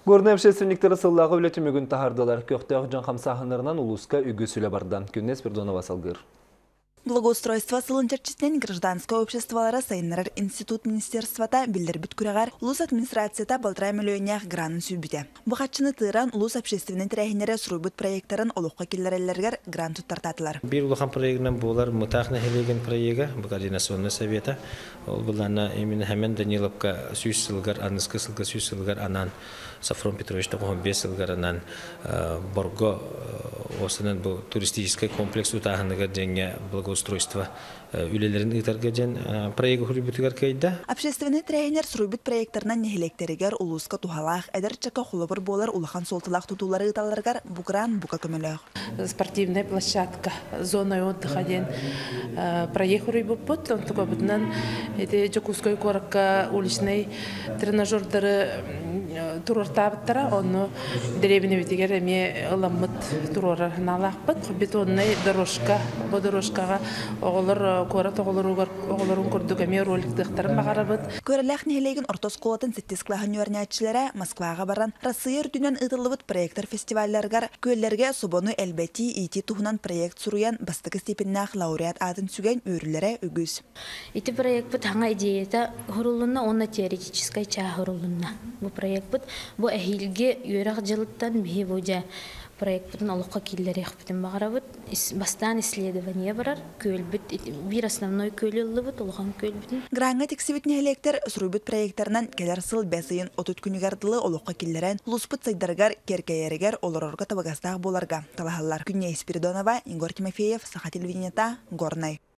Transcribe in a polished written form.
Горный общественниктері сыллағы өлетімігін тахардылар. Көқтеғ жан қамсағынырынан улуска үгісілі бардан. Күннес Пердонова салгыр. Благоустройство сылынчарчистен гражданское обществолара сайыннарар институт министерствата билдербит күрәгәр улус администрацията полтора миллионнях гранын сүйбіте. Бұқатчыны тыыран улус общественный тірәхінері сұруйбыт проекттарын олыққа келлерелергер грант туттартатылар. Bir улахан проектынан болар мұтақны хелеген проекта, бұл координационный совета. Ол бұлана именно həмен Даниловка сүйіс сылғар, Анныска сылға сүйіс сылғар, анан Сафрон Петровичта 15 сылғар, анан Борго осынан бұл туристический комплекс утағыныға денге благоустройство үлелерін ұйтарға ден проекты хүрбітігер кейді. Общественный тренер сұруйбыт проекттарынан нехелектерігер улуска тухалақ, әдір чақа құлыбыр болар улахан солтылақ тұтулары ұталарғар бұқыран бұқа көміліғ. Спортивная площадка, зона отдыха ден проект хүрбіт бұд, он тұға бұдынан Жокускай коракка уличный тренажердары турортабыттара, оны деревіне бітігер әме ұламыт турорарына алақпыд. Бетонный дорожка, бұл дорожкаға оғылыр корат оғылырын көрдік әме роликтықтарын бағарабыд. Көріләқ нехелеген ортос қолатын сеттес клағын өрнәтшілері Москваға баран Россия үрдінен ұтылыбыт проекттар фестивальларғар көллерге собону әлбәти ити туғынан проект сұруян бастықы степеннақ лауреат атын сүген өрілері үгіз. Ити проект бұд хаңа идеята ғырулына, оны теоретическай ча ғырулына. Бұл проект бұд, бұл әхилге үйрақ жылыттан бейі бұджа проект бұдың олыққа келдері еқпітін бағара бұд. Бастан исследование барар, көл бұд, бір основной көлі ұлы бұд, олған көл бұдың. Гранға тексібітін әлектер сұруйбыт проекттарынан келер сыл бәсейін отут күнігардылы олыққа келдерін лұспыт сайдаргар керкейерігер олырорға табағастағы боларға талағалар. Күнне Спиридонова, Игорь Тимофеев, Саха телевидениета, Горный.